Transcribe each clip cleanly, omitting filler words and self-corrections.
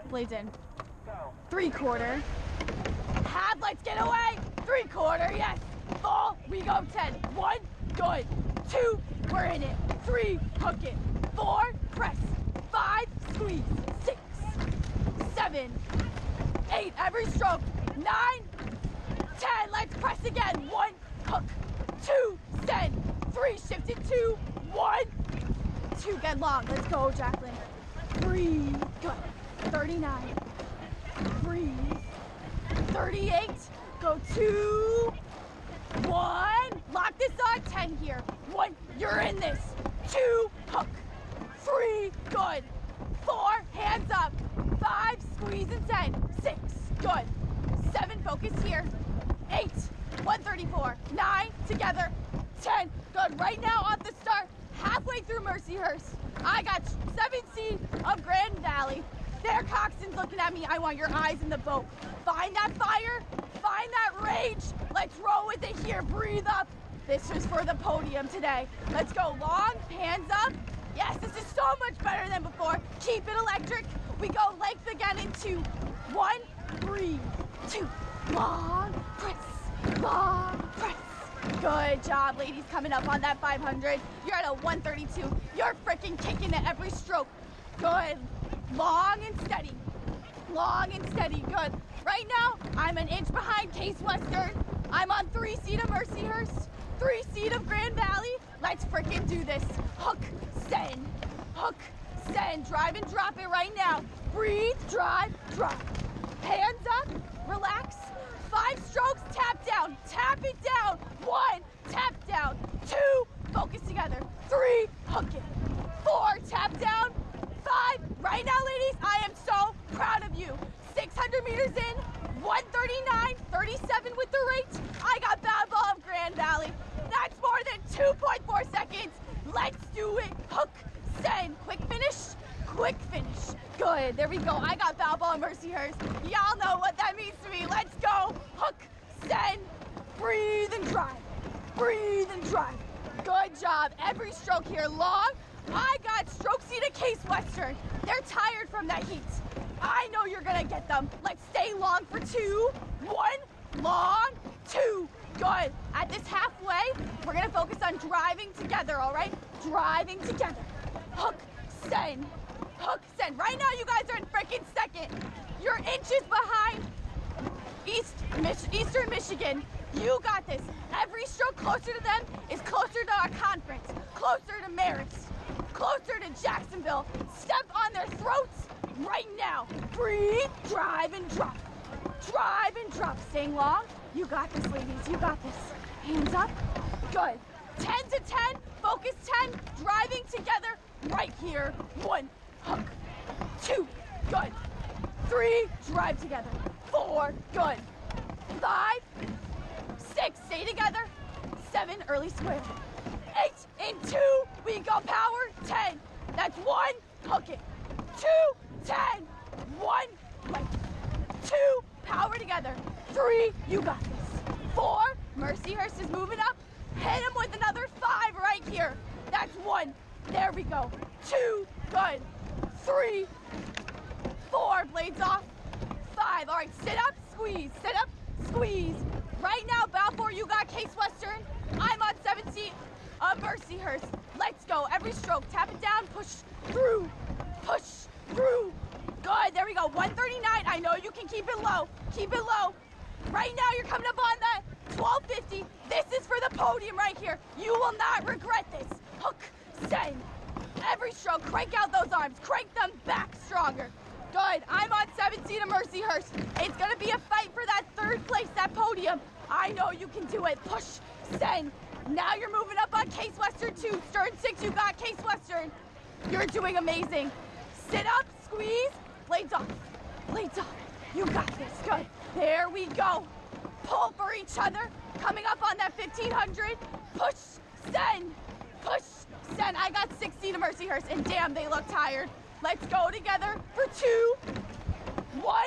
Blades in. 3/4. Half, let's get away. 3/4, yes. Full, we go 10. 1, good. 2, we're in it. 3, hook it. 4, press. 5, squeeze. 6, 7, 8, every stroke. 9, 10, let's press again. 1, hook. 2, send. 3, shift it. 2, 1, 2, get long. Let's go, Jacqueline. Breathe, good. 39, breathe. 38, go 2, 1, lock this on, 10 here. 1, you're in this. 2, hook. 3, good. 4, hands up. 5, squeeze and 10. 6, good. 7, focus here. 8, 134. 9, together. 10, good. Right now off the start, halfway through Mercyhurst. I got 7C of Grand Valley. There, Coxon's looking at me. I want your eyes in the boat. Find that fire, find that rage. Let's roll with it here. Breathe up. This is for the podium today. Let's go long, hands up. Yes, this is so much better than before. Keep it electric. We go length again in 2. 1, breathe. 2, long, press, long, press. Good job, ladies, coming up on that 500. You're at a 132. You're freaking kicking it every stroke. Good. Long and steady. Long and steady. Good. Right now, I'm an inch behind Case Western. I'm on 3 seat of Mercyhurst, 3 seat of Grand Valley. Let's freaking do this. Hook, send. Hook, send. Drive and drop it right now. Breathe, drive, drop. Hands up, relax. 5 strokes, tap down. Tap it down. 1, tap down. 2, focus together. 3, hook it. 4, tap down. 5, right now, ladies, I am so proud of you. 600 meters in, 139, 37 with the rate. I got Bad Ball of Grand Valley. That's more than 2.4 seconds. Let's do it. Hook, send, quick finish, quick finish. Good, there we go. I got Bad Ball of Mercyhurst. Y'all know what that means to me. Let's go. Hook, send, breathe and drive. Breathe and drive. Good job. Every stroke here long. I got stroke seat at Case Western. They're tired from that heat. I know you're gonna get them. Let's stay long for 2, 1, long, 2. Good. At this halfway, we're gonna focus on driving together, all right? Driving together. Hook, send. Hook, send. Right now, you guys are in freaking second. You're inches behind Eastern Michigan. You got this. Every stroke closer to them is closer to our conference, closer to Marist, closer to Jacksonville. Step on their throats right now. Breathe, drive and drop. Drive and drop. Staying long. You got this, ladies. You got this. Hands up. Good. 10 to 10. Focus 10. Driving together right here. 1, hook. 2, good. 3, drive together. 4, good. 5, 6, stay together. 7, early square. 8, in 2, we go power. 10, that's 1, hook it. 2, 10, 1, right. 2, power together. 3, you got this. 4, Mercyhurst is moving up. Hit him with another 5 right here. That's 1, there we go. 2, good. 3, 4, blades off. 5, all right, sit up, squeeze, sit up, squeeze. Right now, Balfour, you got Case Western. I'm on 7 seat of Mercyhurst. Let's go, every stroke, tap it down, push through, push through. Good, there we go, 139. I know you can keep it low, keep it low. Right now, you're coming up on that 1250. This is for the podium right here. You will not regret this. Hook, send. Every stroke, crank out those arms, crank them back stronger. Good, I'm on 7 seat of Mercyhurst. It's gonna be a fight for that 3rd place, that podium. I know you can do it. Push, send. Now you're moving up on Case Western 2. Stern 6, you got Case Western. You're doing amazing. Sit up, squeeze, blades off, blades off. You got this, good. There we go. Pull for each other. Coming up on that 1500. Push, send, push, send. I got 6 seat of Mercyhurst, and damn, they look tired. Let's go together for 2, 1,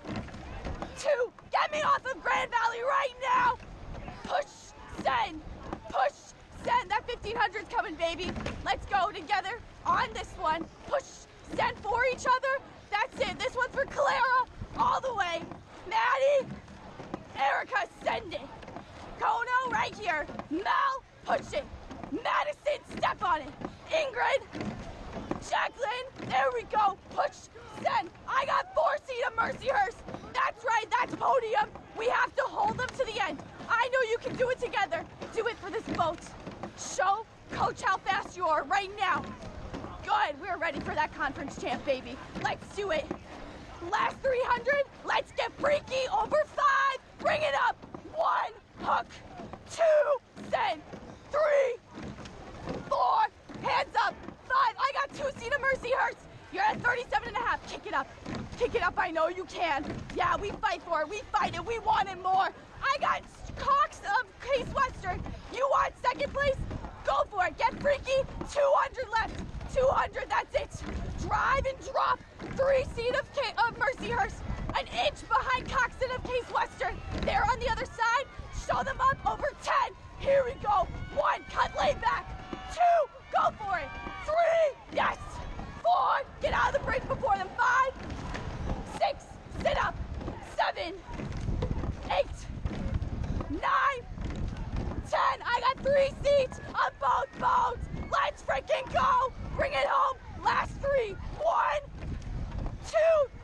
2. Get me off of Grand Valley right now. Push, send, push, send. That 1500's coming, baby. Let's go together on this one. Push, send for each other. That's it. This one's for push, send. I got 4 seat of Mercyhurst. That's right, that's podium. We have to hold them to the end. I know you can do it together. Do it for this boat. Show Coach how fast you are right now. Good, we're ready for that conference champ, baby. Let's do it. Last 300, let's get freaky. Over 5, bring it up. 1, hook. 2, send. 3, 4, hands up. 5, I got 2 seat of Mercyhurst. You're at 37 and a half. Kick it up. Kick it up, I know you can. Yeah, we fight for it. We fight it. We want it more. I got Cox of Case Western. You want second place? Go for it. Get freaky. 200 left. 200, that's it. Drive and drop. 3 seat of Mercyhurst. An inch behind Coxon of Case Western. They're on the other side. Show them up. Over 10. Here we go. 1, cut lay back. 2, go for it. 3, yes. 4, get out of the bridge before them. 5, 6, sit up. 7, 8, 9, 10. I got 3 seats on both boats. Let's freaking go. Bring it home. Last 3. 1, 2,